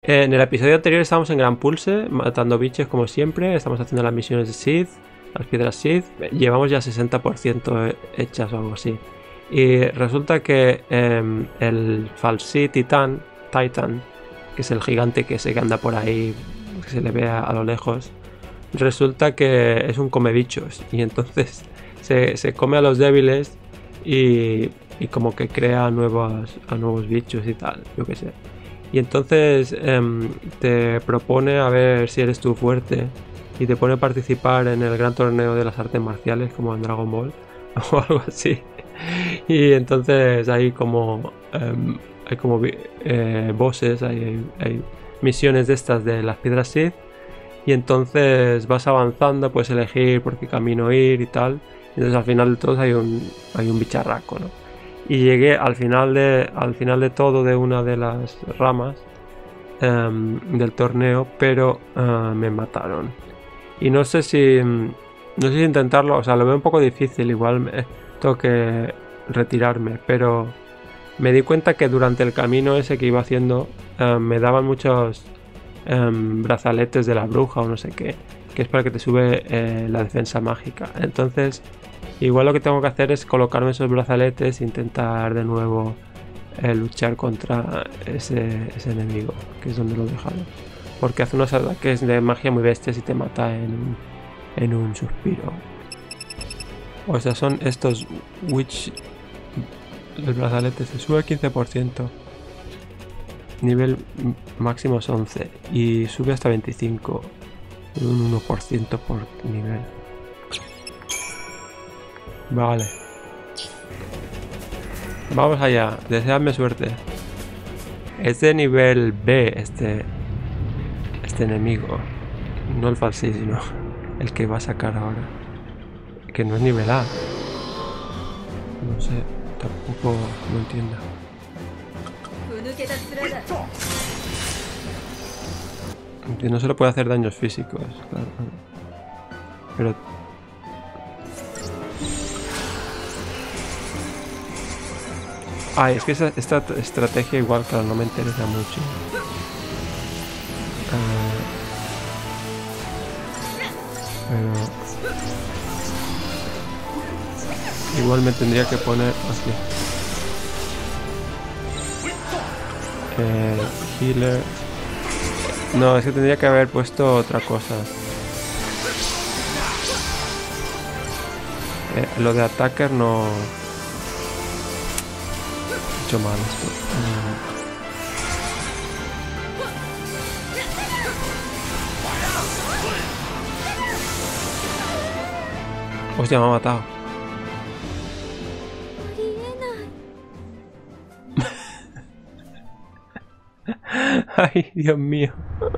En el episodio anterior estábamos en Gran Pulse, matando bichos como siempre. Estamos haciendo las misiones de Sith, las piedras Sith. Llevamos ya 60% hechas o algo así. Y resulta que el Falsi Titan, que es el gigante que se anda por ahí, que se le ve a lo lejos, resulta que es un comebichos. Y entonces se come a los débiles y como que crea a nuevos bichos y tal, yo qué sé. Y entonces te propone a ver si eres tú fuerte y te pone a participar en el gran torneo de las artes marciales como en Dragon Ball o algo así. Y entonces hay como bosses, hay misiones de estas de las piedras Sith, y entonces vas avanzando, puedes elegir por qué camino ir y tal. Y entonces al final de todos hay un bicharraco, ¿no? Y llegué al final de todo de una de las ramas del torneo, pero me mataron. Y no sé si intentarlo, o sea, lo veo un poco difícil, igual tengo que retirarme, pero me di cuenta que durante el camino ese que iba haciendo me daban muchos brazaletes de la bruja o no sé qué, que es para que te sube la defensa mágica. Entonces igual lo que tengo que hacer es colocarme esos brazaletes e intentar de nuevo luchar contra ese enemigo, que es donde lo he dejado, porque hace unos ataques de magia muy bestias y te mata en un suspiro. O sea, son estos Witch. El brazalete se sube al 15%. Nivel máximo es 11 y sube hasta 25. Un 1% por nivel. Vale. Vamos allá. Deseadme suerte. Es de nivel B este enemigo. No el falsí, sino el que va a sacar ahora. Que no es nivel A. No sé. Tampoco no entiendo. No se le puede hacer daños físicos, claro. Pero... es que esta estrategia igual, claro, no me interesa mucho. Pero... igual me tendría que poner así. Healer. No, es que tendría que haber puesto otra cosa. Lo de attacker no... he hecho mal esto. Hostia, me ha matado. Ay, Dios mío.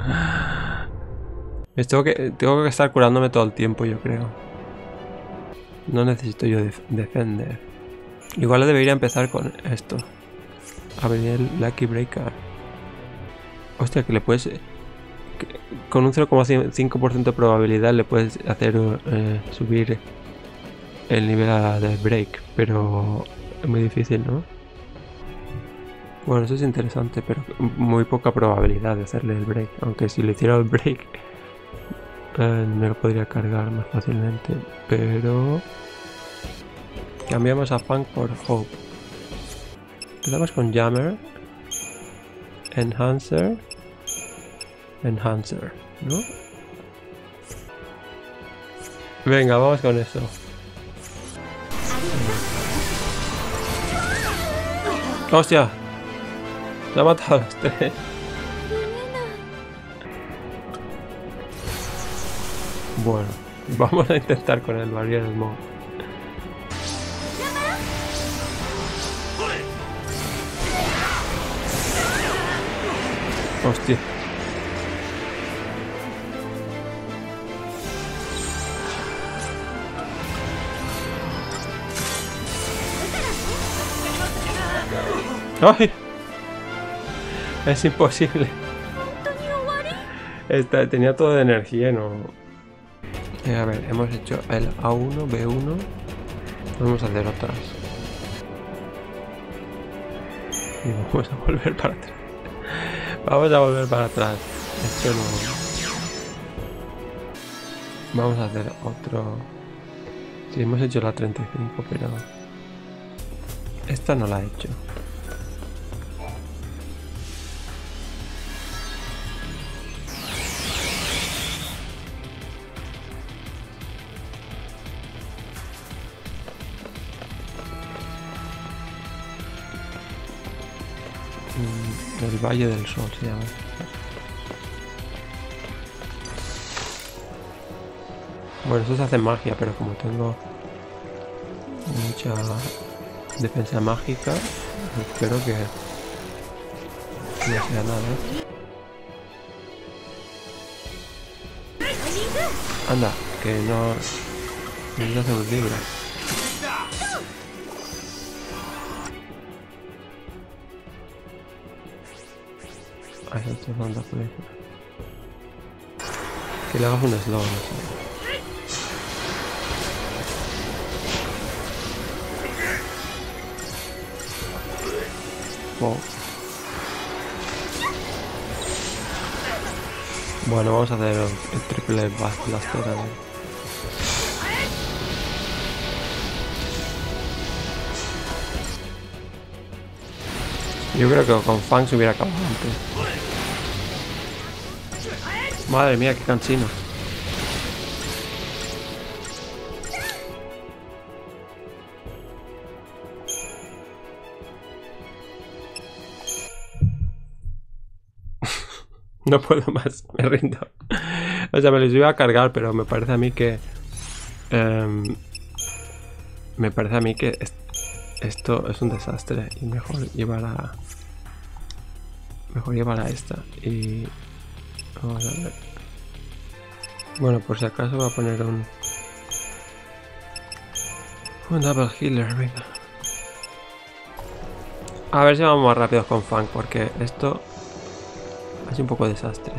Tengo que estar curándome todo el tiempo, yo creo. No necesito yo defender. Igual debería empezar con esto. A ver, el Lucky Breaker. Hostia, que le puedes... con un 0,5% de probabilidad le puedes hacer subir el nivel de break. Pero es muy difícil, ¿no? Bueno, eso es interesante, pero muy poca probabilidad de hacerle el break. Aunque si le hiciera el break me lo podría cargar más fácilmente. Pero cambiamos a Funk por Hope. Empezamos con Jammer, Enhancer, ¿no? Venga, vamos con eso. ¡Hostia! Se ha matado a los tres. Bueno, vamos a intentar con el Barrier Smoke. Hostia. ¡Ay! Es imposible. Tenía todo de energía, no. A ver, hemos hecho el A1, B1. Vamos a hacer otras. Y vamos a volver para atrás. Vamos a volver para atrás. Esto no. Vamos a hacer otro. Sí, hemos hecho la 35, pero esta no la he hecho. El Valle del Sol se llama. Bueno, eso se hace magia, pero como tengo mucha defensa mágica, espero que no sea nada. Anda, que no hace un libro. Ahí está dando la película. Que le hagas un slow, no sé. Wow. Bueno, vamos a hacer el triple blaster a ver. Yo creo que con Fang se hubiera acabado antes. Madre mía, qué cansino. No puedo más, me rindo. O sea, me los iba a cargar, pero me parece a mí que... me parece a mí que esto es un desastre y mejor llevar a... Mejor llevar a esta y... Vamos a ver. Bueno, por si acaso voy a poner un double healer, venga. A ver si vamos más rápidos con Fang, porque esto es un poco desastre.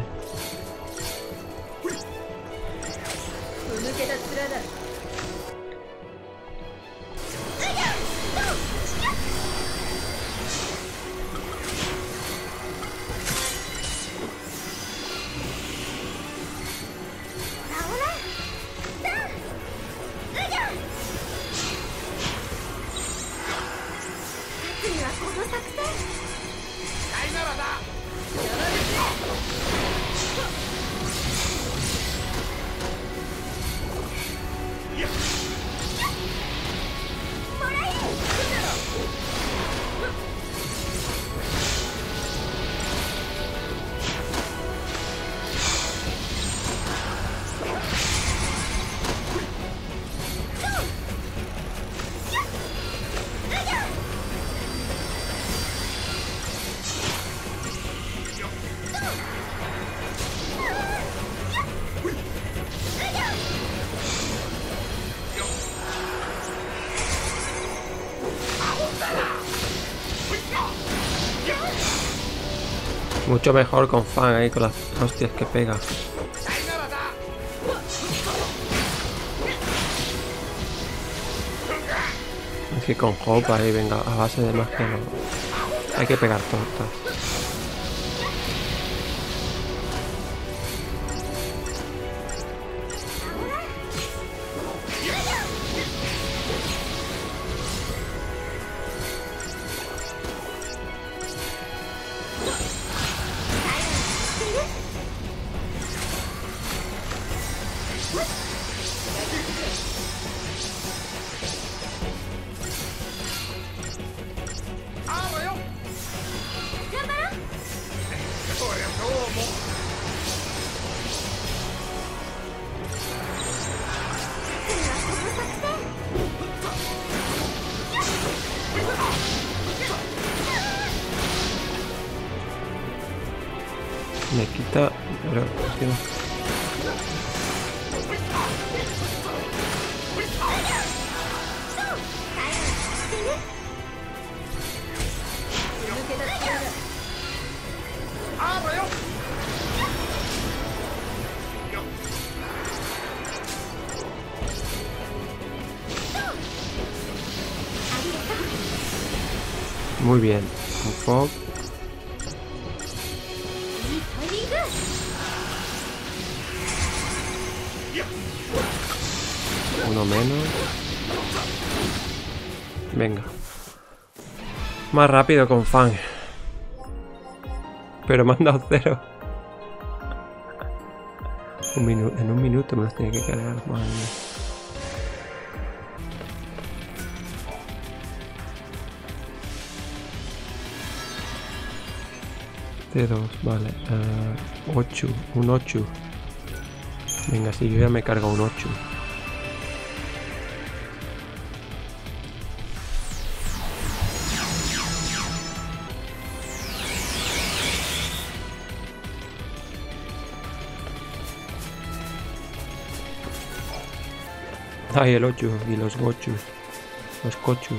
Mucho mejor con Fang ahí, con las hostias que pega. Es que con Hope ahí, venga, a base de magia no. Hay que pegar tortas. Me quita, pero es que no. Muy bien, un fog. Uno menos. Venga. Más rápido con Fang. Pero me han dado 0. En un minuto me los tiene que cargar. Madre mía. T2, vale. 8. Un 8. Venga, si yo ya me cargo un 8. Ay, el 8 y los gochus. Los cochus.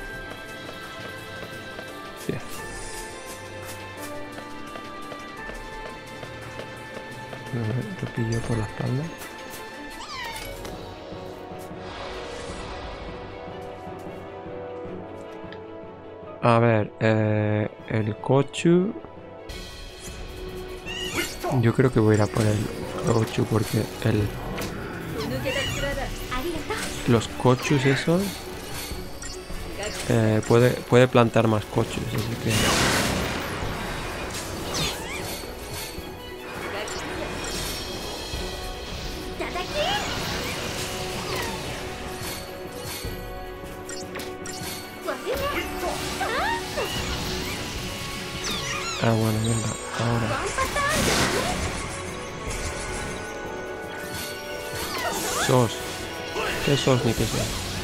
10. Lo pillo por la espalda. A ver, el cochu. Yo creo que voy a ir a por el cochu porque los cochus esos puede plantar más cochus, así que bueno, venga, ahora. Sos. ¿Qué sos ni qué sos?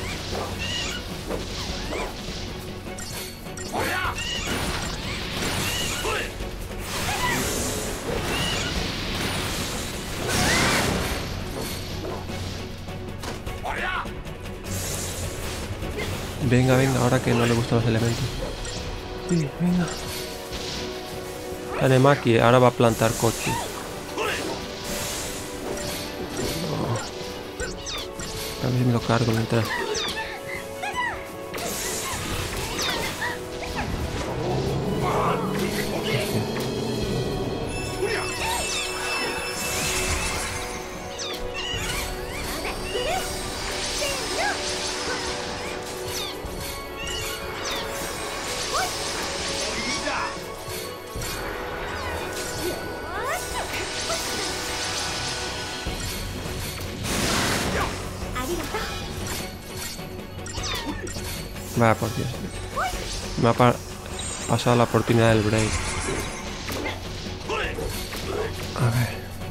Venga, venga, ahora que no le gustan los elementos. Sí, venga. Tanemaki ahora va a plantar coches. A ver si me lo cargo mientras. Vaya por Dios. Me ha pasado la oportunidad del break. A ver.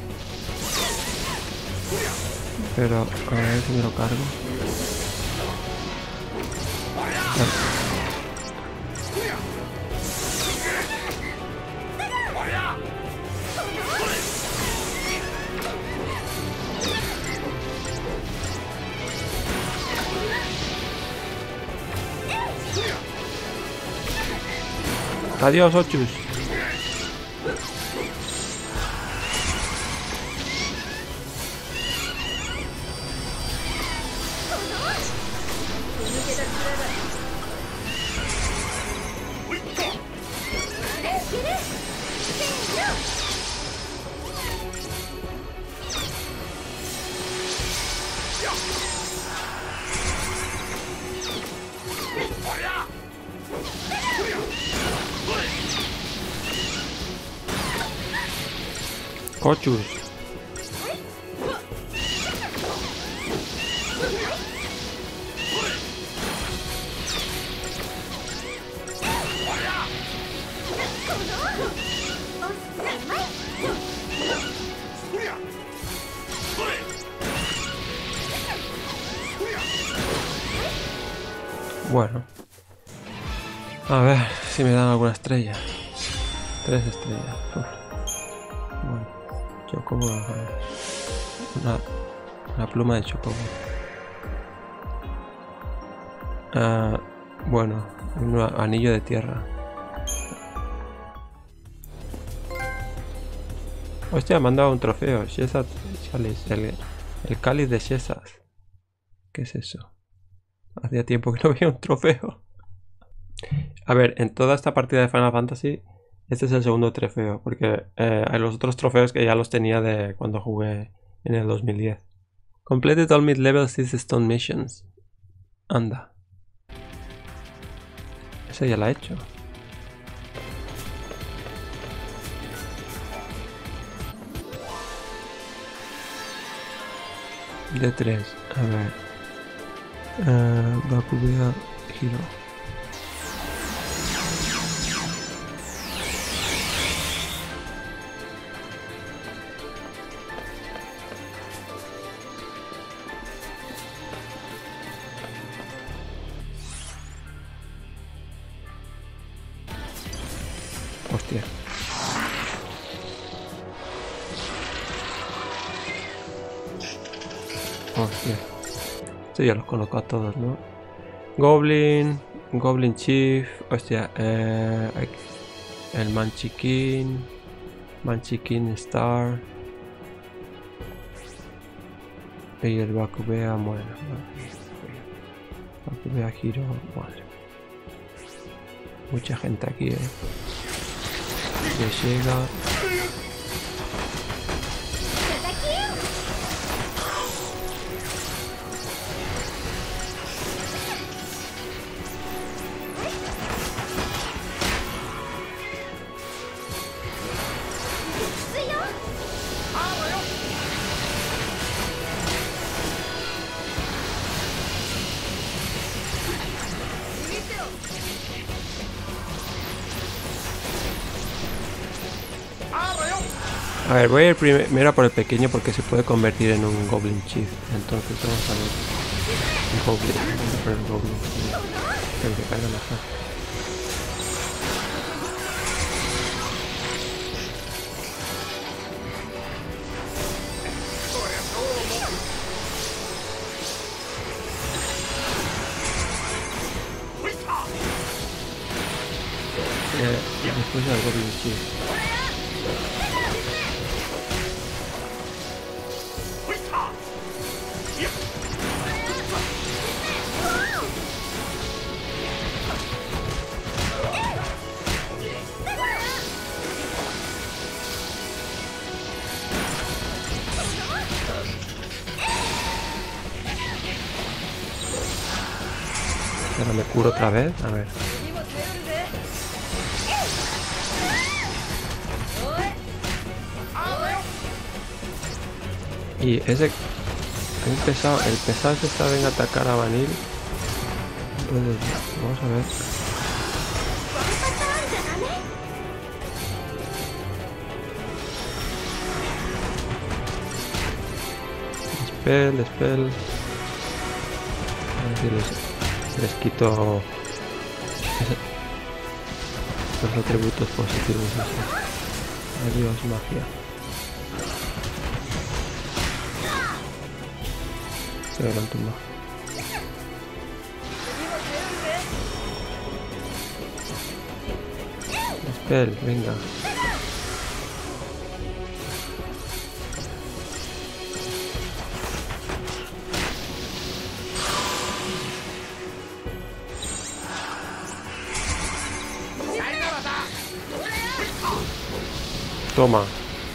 Pero a ver si me lo cargo. Adiós, Ochus. Cochus. Bueno. A ver si me dan alguna estrella. 3 estrellas. Uf. Bueno. Chocobo. Una pluma de chocobo. Bueno. Un anillo de tierra. Hostia, me han dado un trofeo. Shesat Chalice. El cáliz de Shesat. ¿Qué es eso? Hacía tiempo que no veía un trofeo. A ver, en toda esta partida de Final Fantasy, este es el segundo trofeo, porque hay los otros trofeos que ya los tenía de cuando jugué en el 2010. Completed all mid-level 6 stone missions. Anda. Esa ya la he hecho. De 3. A ver. Bakugan Hero. Hostia. Hostia. Esto ya los conozco a todos, ¿no? Goblin. Goblin Chief. Hostia. El Manchikin. Manchikin Star. Y el Bakubea muere. Bakubea Hero. Madre. Mucha gente aquí, que llega. A ver, voy a ir primero por el pequeño porque se puede convertir en un Goblin Chief. Entonces vamos a ver. Un Goblin. Vamos a poner un Goblin. Pero que caiga mejor. Después al Goblin Chief. Ahora me curo otra vez, a ver. Y ese... el pesado se está en atacar a Vanille. Entonces, vamos a ver. Spell. A ver si les quito los atributos positivos. Adiós, magia. Se verán tumba. Spell, venga. Toma.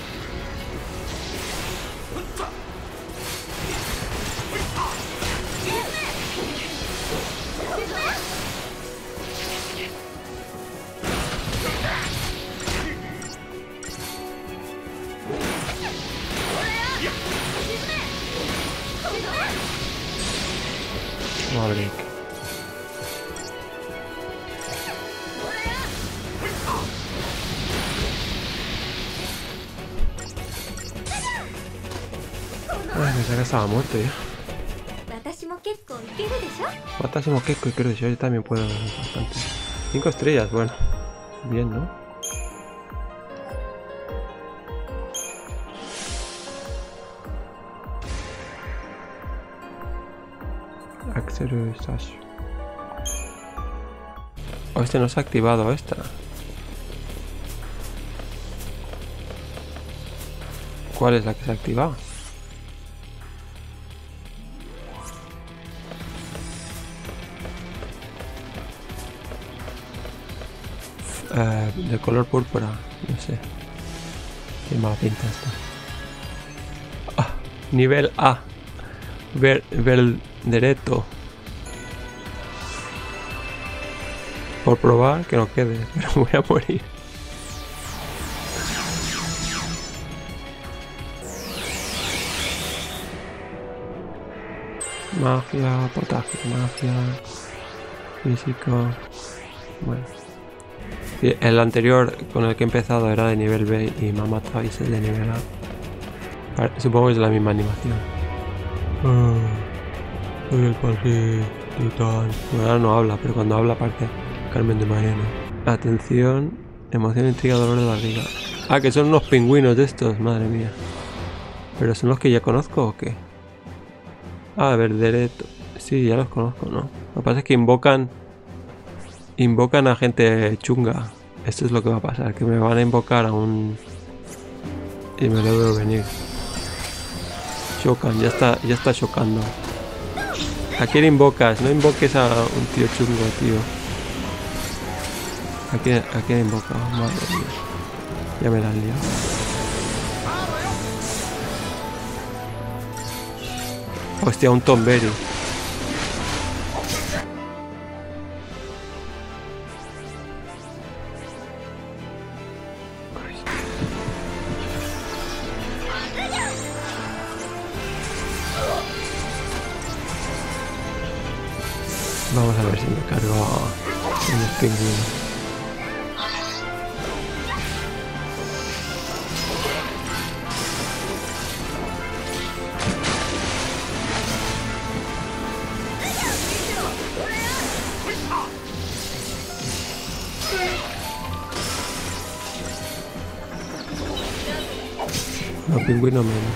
Maverick. Ay, pensaba que estaba muerto ya. Watashimo Kekko y creo que yo también puedo bastante. 5 estrellas, bueno. Bien, ¿no? Axel Sash. Oh, este no se ha activado esta. ¿Cuál es la que se ha activado? De color púrpura, no sé. Qué mala pinta está. Ah, nivel A. Verdereto. Por probar que no quede, pero voy a morir. Magia, potaje, magia, físico. Bueno. Y el anterior con el que he empezado era de nivel B y me ha matado y es el de nivel A. Supongo que es la misma animación. Soy el cuasi titán. Bueno, ahora no habla, pero cuando habla parece Carmen de Mairena. Atención, emoción, intriga, dolor de barriga. Ah, que son unos pingüinos de estos, madre mía. ¿Pero son los que ya conozco o qué? Ah, Verdereto. Sí, ya los conozco, ¿no? Lo que pasa es que invocan a gente chunga. Esto es lo que va a pasar, que me van a invocar a un... Y me lo veo venir. Chocan, ya está chocando. ¿A quién invocas? No invoques a un tío chungo, tío. ¿A quién invoca? Madre mía. Ya me la han liado. Hostia, un Tonberry. Vamos a ver si me cargo a unos pingüinos. Los pingüinos menos.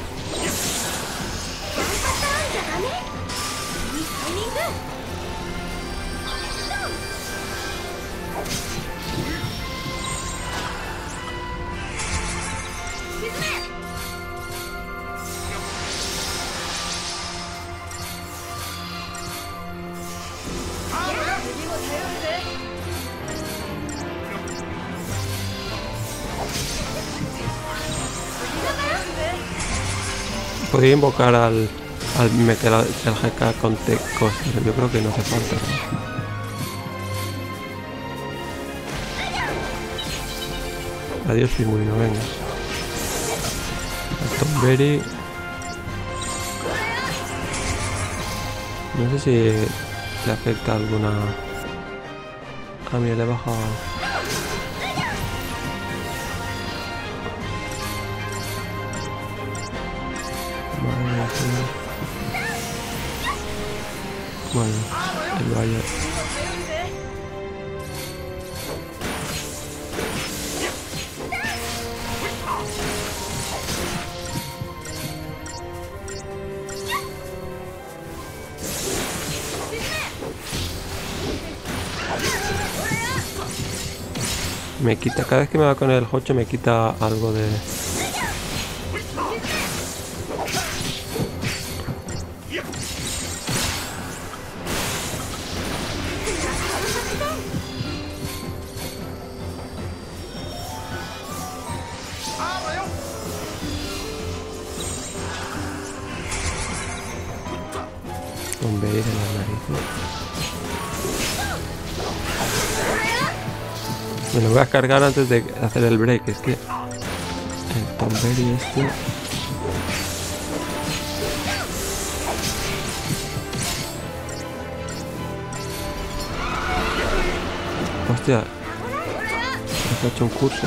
Podría invocar al meter el GK con Tecos, pero yo creo que no hace falta, ¿no? Adiós pingüino, venga. El Tonberry. No sé si le afecta alguna... Ah, mira, le he bajado... Bueno, el valle. Me quita, cada vez que me va con el Hocho me quita algo de... Un beir en las narices. Me lo voy a cargar antes de hacer el break, es que el Tonberry este... Hostia, se ha hecho un curso.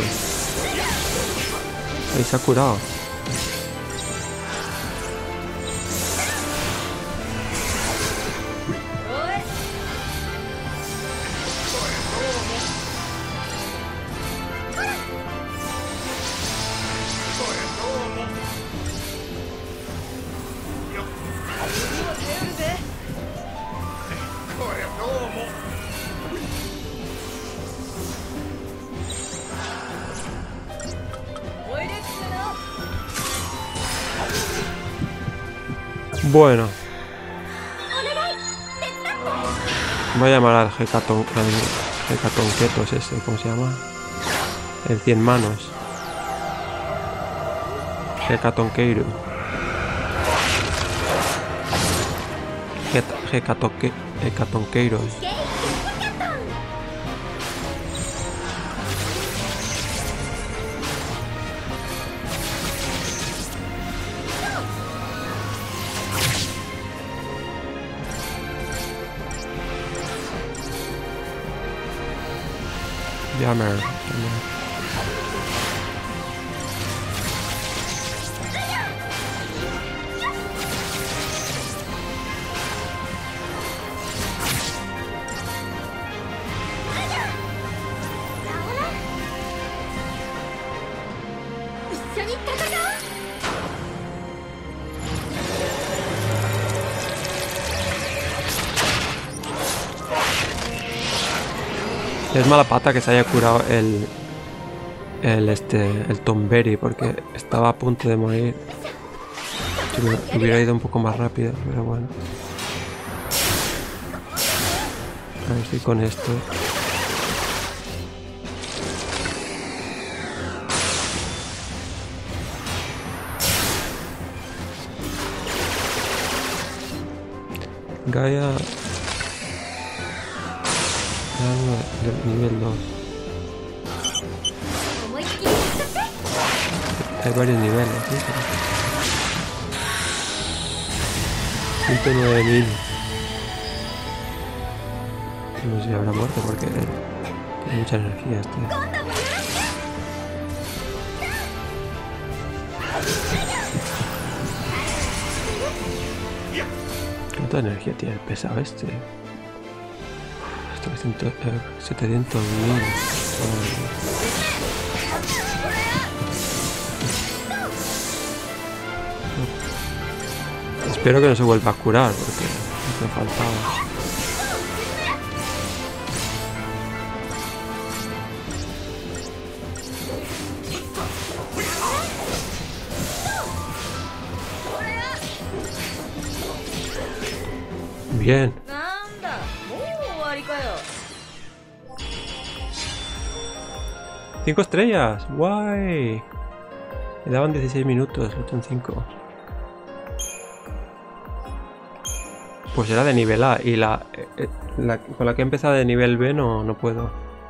Ahí se ha curado. Bueno, voy a llamar al Hecatonquetos ese, ¿cómo se llama? El 100 manos. Hecatonqueiro. traje Catonqueiros. Jammer. Es mala pata que se haya curado el Tonberry, porque estaba a punto de morir. Si hubiera ido un poco más rápido, pero bueno. A ver si con esto. Gaia. Nivel 2. Hay varios niveles, ¿sí? 109.000. No sé si habrá muerto porque tiene mucha energía este. ¿Cuánta energía tiene el pesado este? 700.000. Espero que no se vuelva a curar porque me faltaba. Bien. 5 estrellas, guay. Me daban 16 minutos, 8 en 5. Pues era de nivel A y con la que he empezado de nivel B no puedo.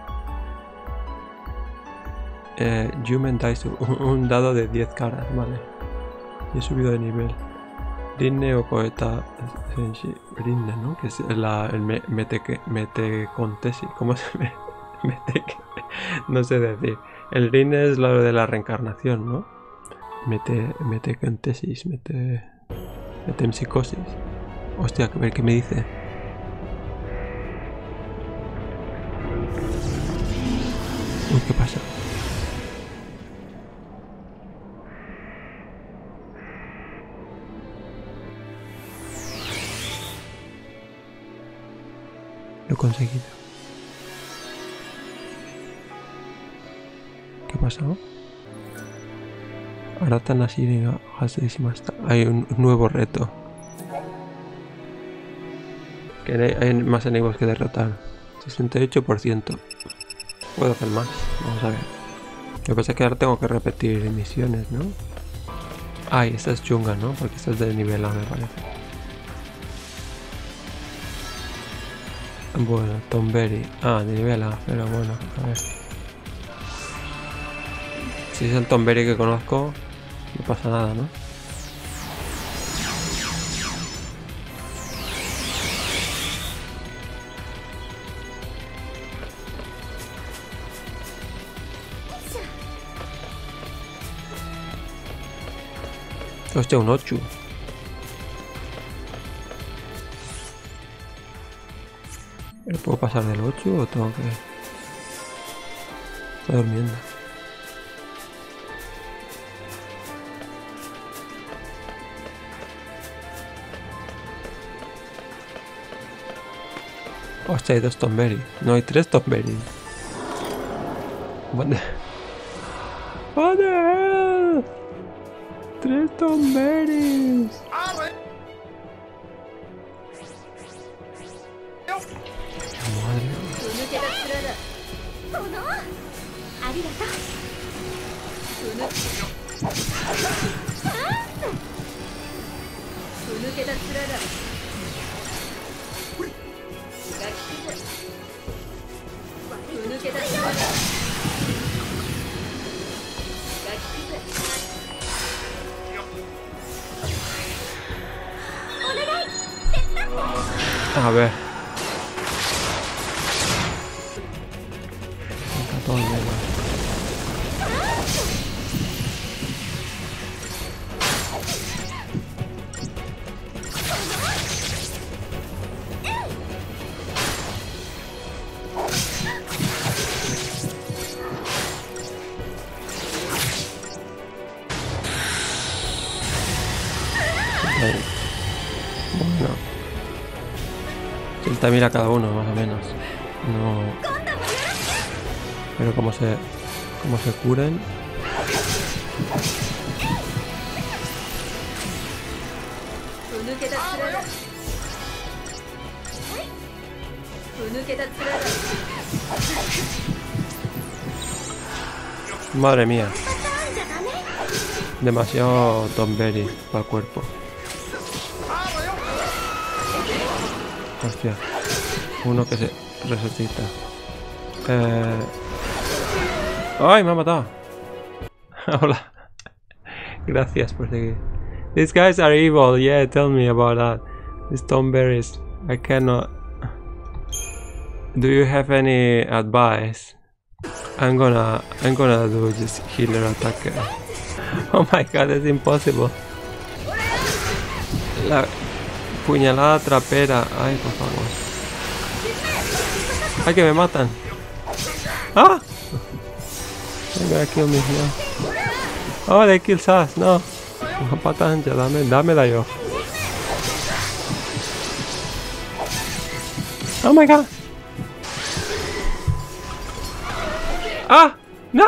Human Dice, un dado de 10 caras, vale. Y he subido de nivel. Rinne o Poeta Rinne, ¿no? Que es el Metecontesi. ¿Cómo se me? No sé decir. El Rinne es lo de la reencarnación, ¿no? Metecontesis, metempsicosis. Hostia, a ver qué me dice. Uy, ¿qué pasa? Lo he conseguido. ¿Qué ha pasado? Ahora están así, hay un nuevo reto. Que hay más enemigos que derrotar. 68%. Puedo hacer más. Vamos a ver. Lo que pasa es que ahora tengo que repetir misiones, ¿no? Ay, esta es chunga, ¿no? Porque esta es de nivel A, me parece. Bueno, Tonberry. Ah, de nivel A, pero bueno, a ver. Si es el Tonberry que conozco, no pasa nada, ¿no? Hostia, un 8. ¿Le puedo pasar del 8 o tengo que...? Está durmiendo. Hostia, hay 2 Tonberry. No, hay 3 Tonberry. What the hell? 3 Tonberries. Madre mía. A ver. Todo el mundo. Bueno, 30.000 a cada uno, más o menos. No. Pero como se curen. Madre mía. Demasiado Tonberry para el cuerpo. Hostia. Uno que se resucita. ¡Ay, me ha matado! Hola. Gracias por seguir. These guys are evil. Yeah, tell me about that. These Tonberries. I cannot. Do you have any advice? I'm gonna do just healer attacker. Oh my god, it's impossible. La puñalada trapera. Ay, por favor. Ay, que me matan. Ah! They're gonna kill me now. Oh, they kill Sass. No. No patan ya, dámela yo. Oh my god. Ah! No!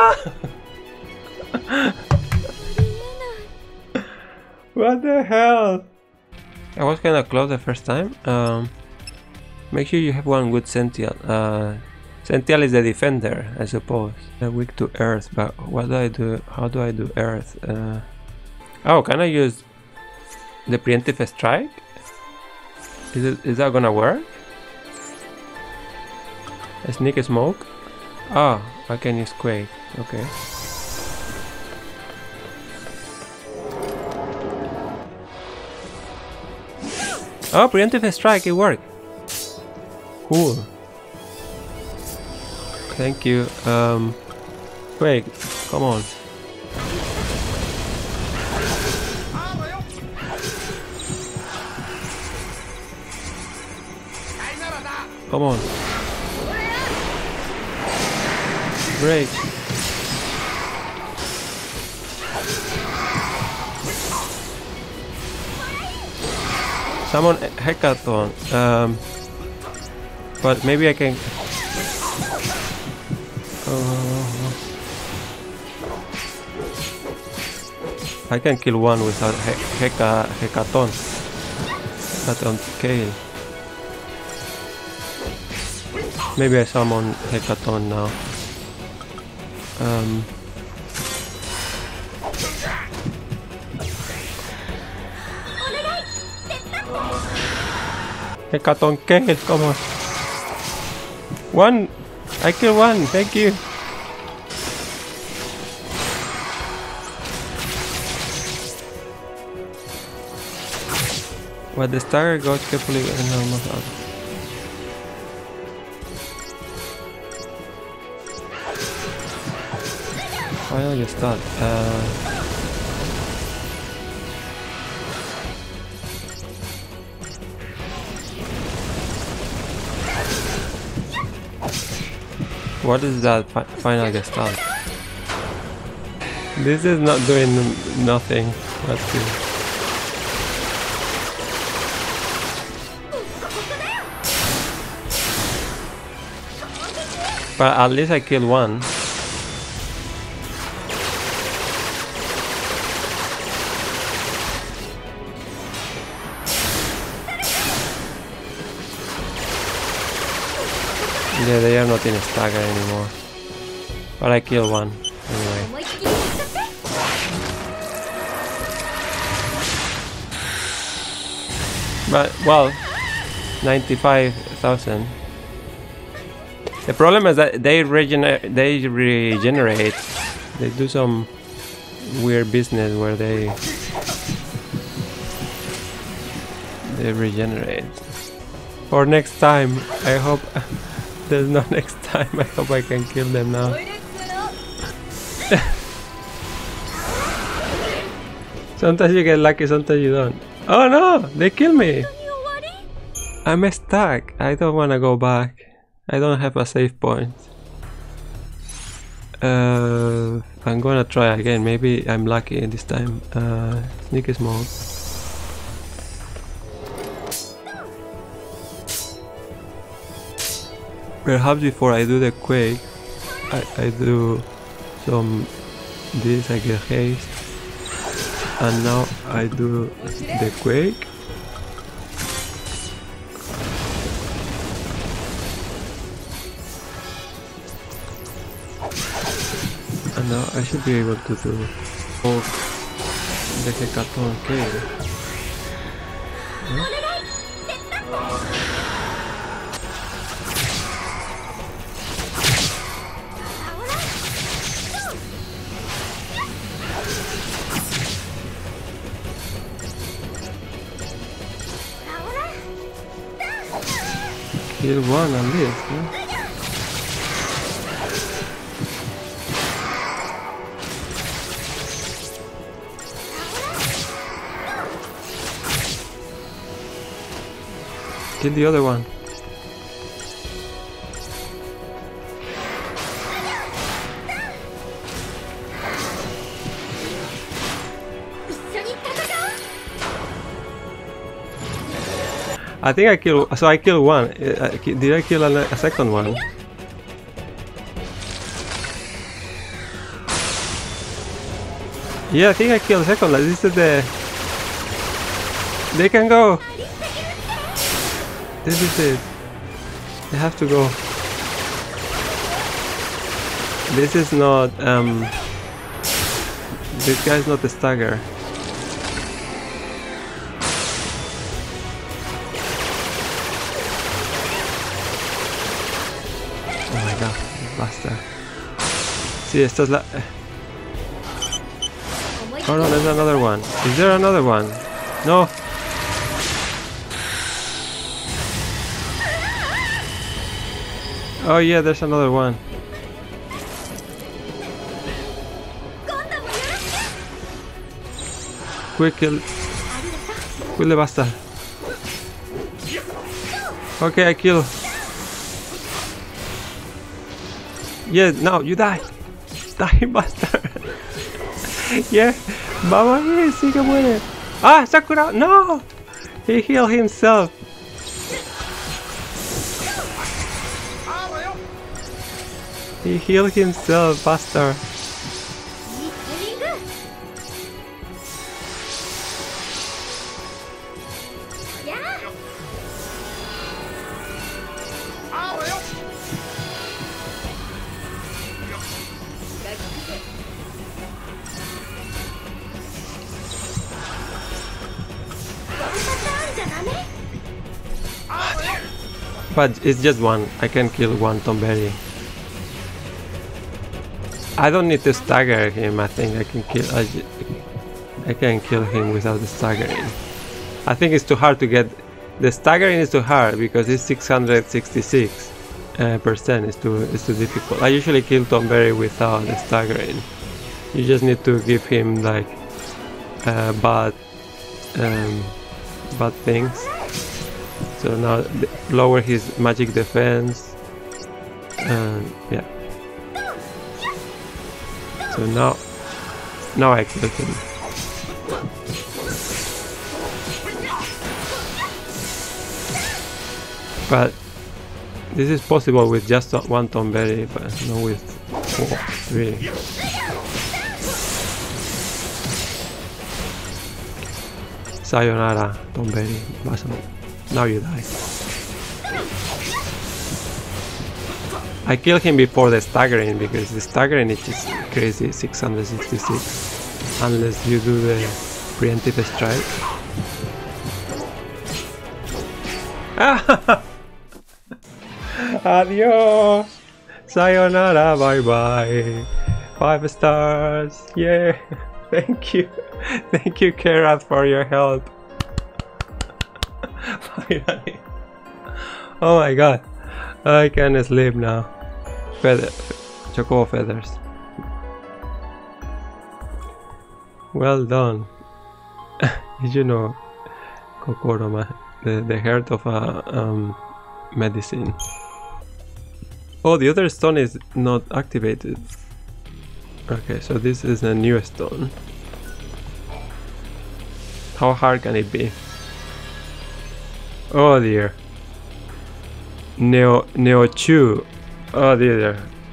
What the hell? I was kinda close the first time. Make sure you have one good Sential. Sential is the defender, I suppose. They're weak to earth, but what do I do? How do I do earth? Oh, can I use the preemptive strike? Is that gonna work? A sneak smoke? Oh, I can use quake. Okay. Oh, preemptive strike, it worked. Cool. Thank you. Quake, come on. Come on. Break. Summon Hekaton. But maybe I can. I can kill one without Hekaton. Hekaton Kale. Maybe I summon Hekaton now. Hekaton Kale, come on. One! I kill one, thank you. But the stagger goes carefully and almost out. Finally start. What is that final gestalt? This is not doing nothing. Let's see. But at least I killed one. Yeah, they are not in a stagger anymore. But I killed one anyway. But well, 95,000. The problem is that they regenerate. They do some weird business where they regenerate. Or next time. I hope there's no next time. I hope I can kill them now. Sometimes you get lucky, sometimes you don't. Oh no! They kill me! I'm stuck. I don't wanna go back. I don't have a save point. I'm gonna try again. Maybe I'm lucky this time. Sneaky smoke. Perhaps before I do the quake, I do some this. I get haste, and now I do the quake. And now I should be able to do the Hekaton Cave. Huh? Kill one at least, huh? Kill the other one. I think I kill. So I kill one. Did I kill a second one? Yeah, I think I killed the second one. This is the. They can go. This is it. They have to go. This is not. This guy's not a stagger. Oh my god, basta. Sí, esta es la. Oh no, there's another one. Is there another one? No. Oh yeah, there's another one. Quick kill. Quick le basta. Okay, I kill. Yeah, no, you die. Die, bastard. Yeah, vamos ahí, sí que muere. Ah, Sakura, no. He healed himself. He healed himself, bastard. But it's just one. I can kill one Tonberry. I don't need to stagger him. I think I can kill. I can kill him without the staggering. I think it's too hard to get. The staggering is too hard because it's 666%. It's too difficult. I usually kill Tonberry without the staggering. You just need to give him like bad things. So now lower his magic defense. Yeah. So now I kill him. But this is possible with just one Tonberry, but not with 3. Sayonara, Tonberry. Now you die. I kill him before the staggering because the staggering is just crazy 666 unless you do the preemptive strike. Adios! Sayonara, bye bye! 5 stars! Yeah! Thank you! Thank you, Kerat, for your help! Finally! Oh my god. I can sleep now. Chocobo feathers. Well done. You know, Kokoro, the heart of a medicine. Oh, the other stone is not activated. Okay, so this is a new stone. How hard can it be? Oh dear. Neo-Chu. Oh dear.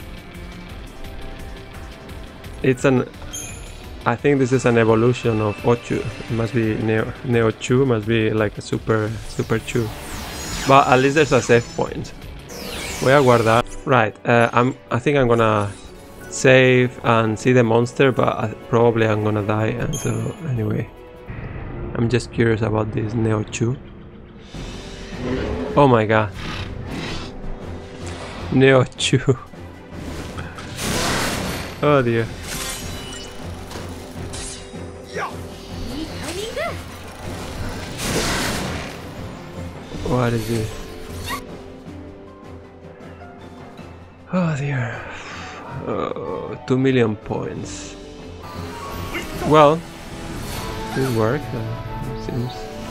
It's an... I think this is an evolution of Ochu. It must be Neo-Chu, must be like a super Chu. But at least there's a save point. Voy a guardar. Right, I think I'm gonna save and see the monster, but probably I'm gonna die, and so anyway. I'm just curious about this Neo-Chu. Oh my god. Neo-Chu. Oh dear. What is this? Oh dear. 2 million points. Well, it worked, seems.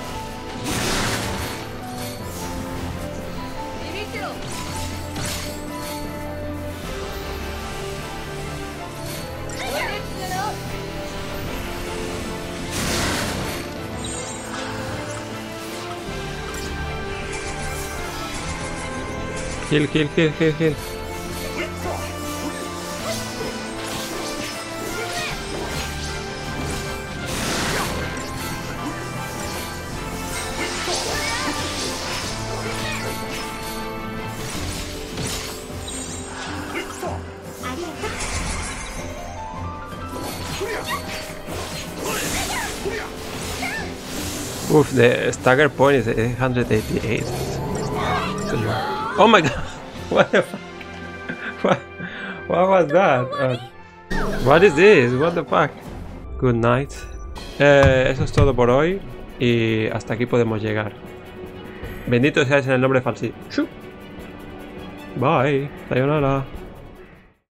Kill. Oof, the stagger point is 888. Oh my god! What the fuck? What was that? What is this? What the fuck? Good night. Eso es todo por hoy. Y hasta aquí podemos llegar. Bendito seas en el nombre falsi. Bye. Sayonara.